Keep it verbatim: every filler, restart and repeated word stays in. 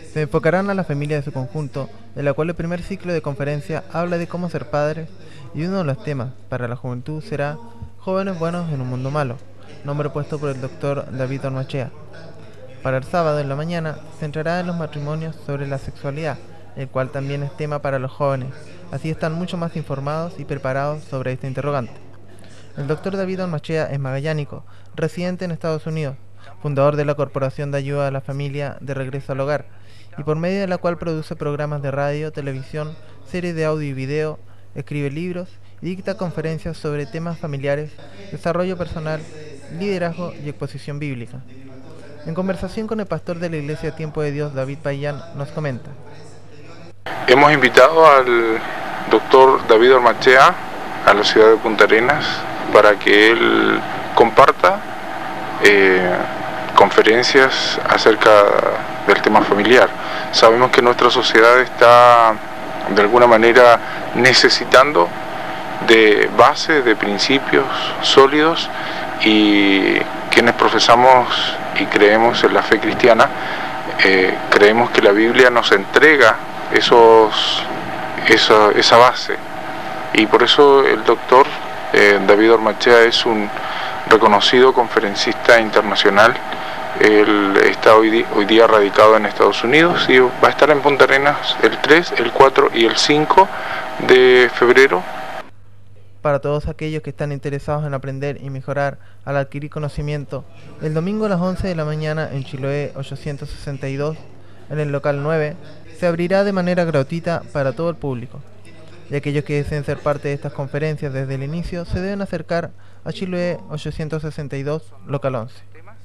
Se enfocarán a la familia de su conjunto, en la cual el primer ciclo de conferencia habla de cómo ser padres y uno de los temas para la juventud será Jóvenes buenos en un mundo malo, nombre puesto por el doctor David Ormachea. Para el sábado en la mañana se centrará en los matrimonios sobre la sexualidad, el cual también es tema para los jóvenes, así están mucho más informados y preparados sobre este interrogante. El doctor David Ormachea es magallánico, residente en Estados Unidos, fundador de la Corporación de Ayuda a la Familia de Regreso al Hogar, y por medio de la cual produce programas de radio, televisión, series de audio y video, escribe libros y dicta conferencias sobre temas familiares, desarrollo personal, liderazgo y exposición bíblica. En conversación con el pastor de la Iglesia Tiempo de Dios, David Payán, nos comenta. Hemos invitado al doctor David Ormachea a la ciudad de Punta Arenas para que él comparta eh, conferencias acerca del tema familiar. Sabemos que nuestra sociedad está de alguna manera necesitando de base, de principios sólidos, y quienes profesamos y creemos en la fe cristiana, eh, creemos que la Biblia nos entrega esos, esa, esa base, y por eso el doctor eh, David Ormachea es un reconocido conferencista internacional. Él está hoy, di hoy día radicado en Estados Unidos y va a estar en Punta Arenas el tres, el cuatro y el cinco de febrero. Para todos aquellos que están interesados en aprender y mejorar al adquirir conocimiento, el domingo a las once de la mañana en Chiloé ochocientos sesenta y dos, en el local nueve, se abrirá de manera gratuita para todo el público. Y aquellos que deseen ser parte de estas conferencias desde el inicio se deben acercar a Chiloé ochocientos sesenta y dos, local once.